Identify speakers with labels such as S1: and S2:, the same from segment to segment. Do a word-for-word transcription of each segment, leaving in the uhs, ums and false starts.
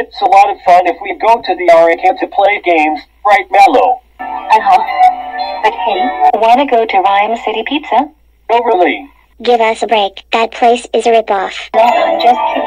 S1: It's a lot of fun if we go to the arcade to play games, right, Mallow?
S2: Uh-huh. But hey, wanna go to Rhyme City Pizza?
S1: No, really.
S3: Give us a break. That place is a ripoff.
S2: No, I'm just kidding.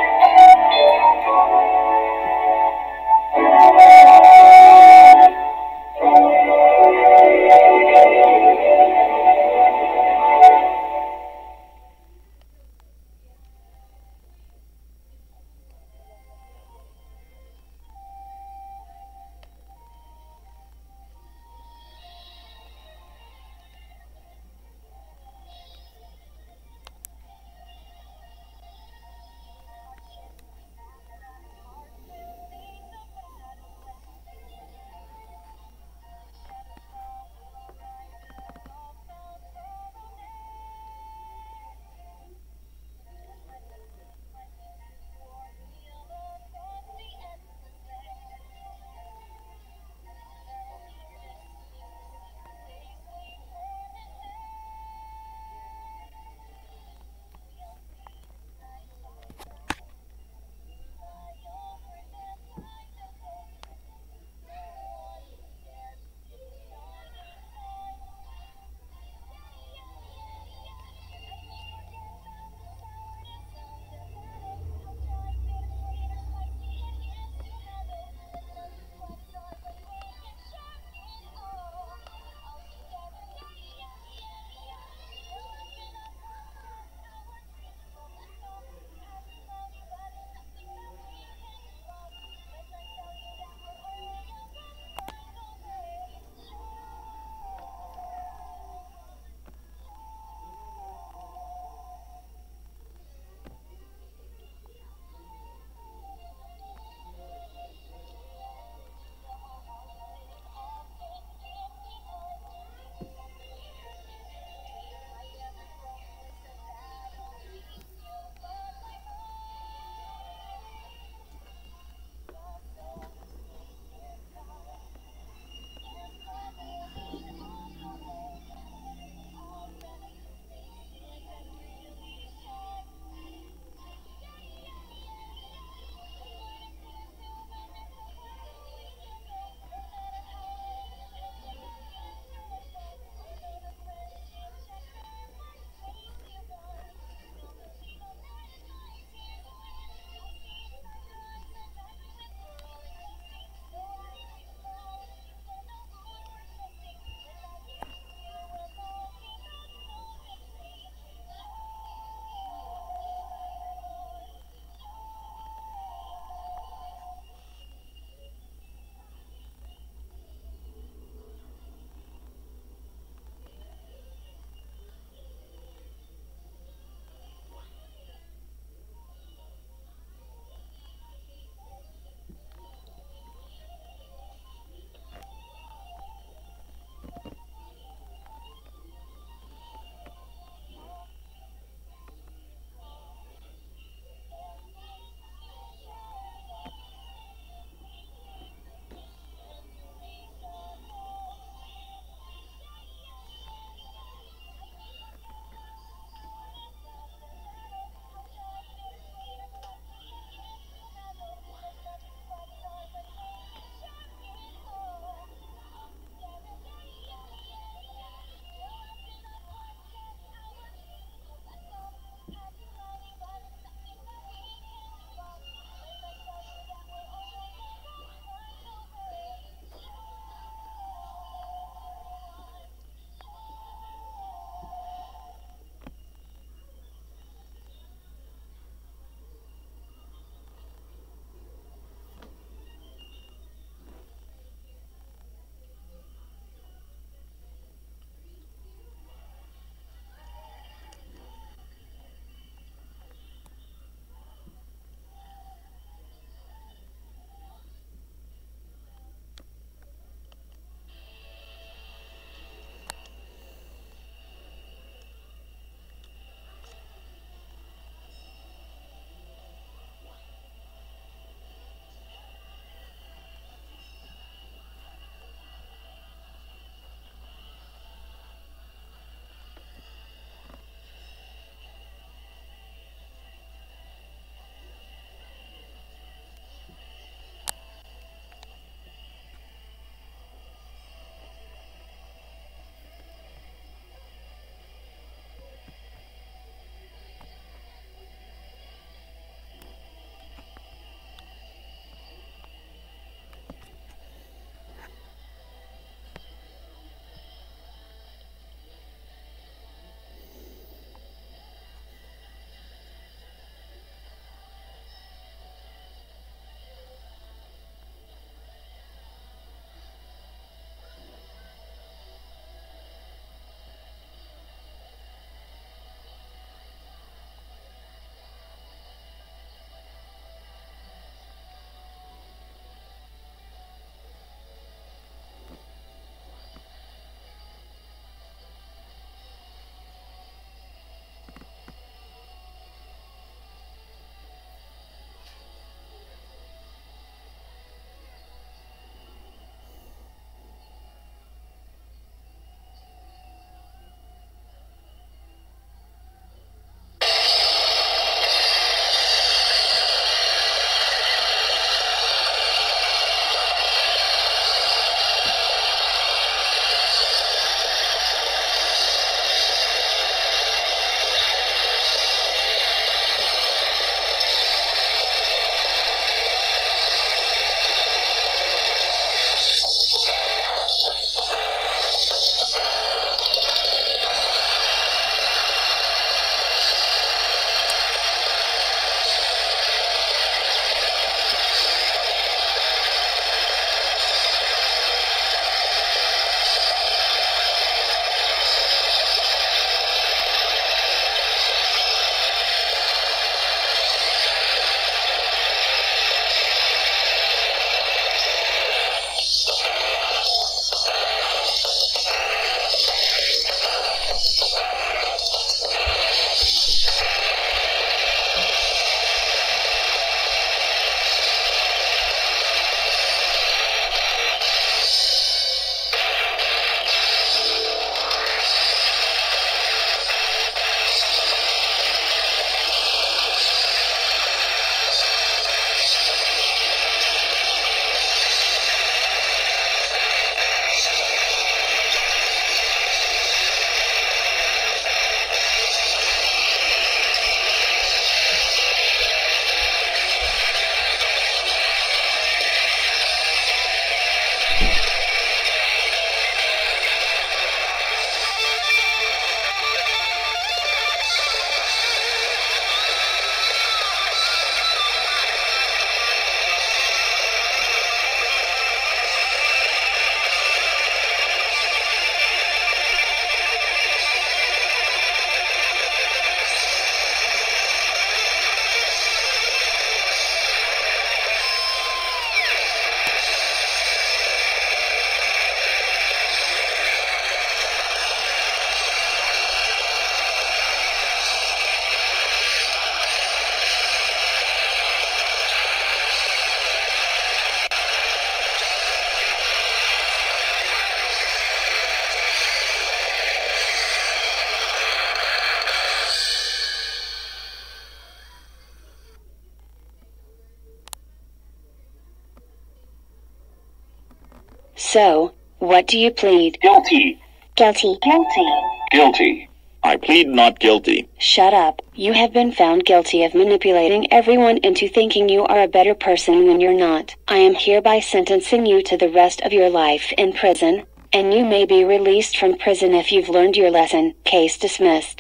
S4: So, what do you plead?
S1: Guilty.
S3: Guilty.
S2: Guilty.
S1: Guilty.
S5: I plead not guilty.
S4: Shut up. You have been found guilty of manipulating everyone into thinking you are a better person when you're not. I am hereby sentencing you to the rest of your life in prison, and you may be released from prison if you've learned your lesson. Case dismissed.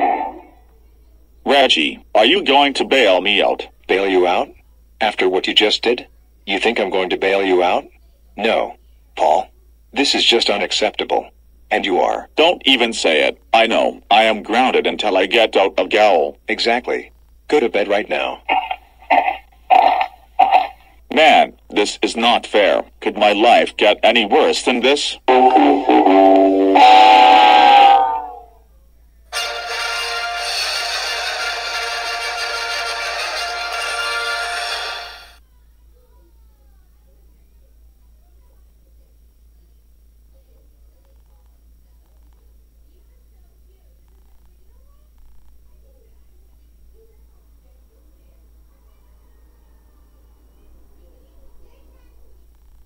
S5: Reggie, are you going to bail me out?
S6: Bail you out? After what you just did? You think I'm going to bail you out? No. Paul, this is just unacceptable. And you are.
S5: Don't even say it. I know. I am grounded until I get out of gaol.
S6: Exactly. Go to bed right now.
S5: Man, this is not fair. Could my life get any worse than this?